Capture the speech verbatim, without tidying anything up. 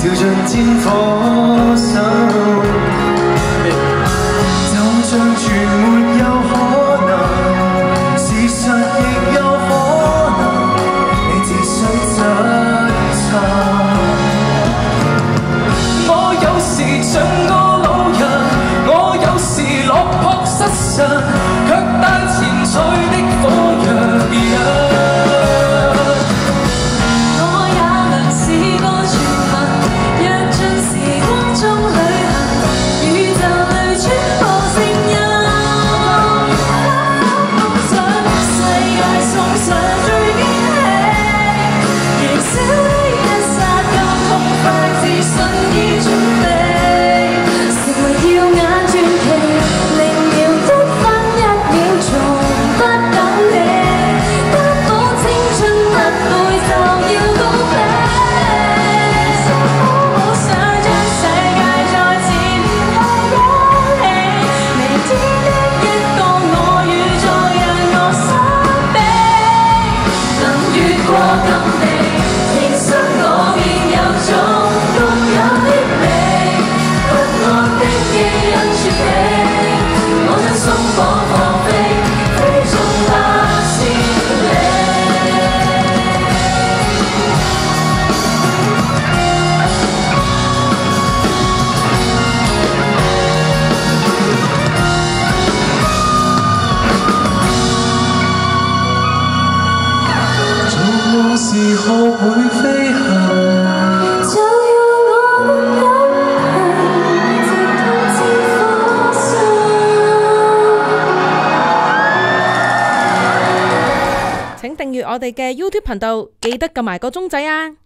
照進戰火手，就像全沒有可能，事實亦有可能，你只需真誠。我有時像個老人，我有時落魄失神，卻帶前菜的火藥。 請訂閱我哋嘅 YouTube 頻道，記得撳埋個鐘仔啊！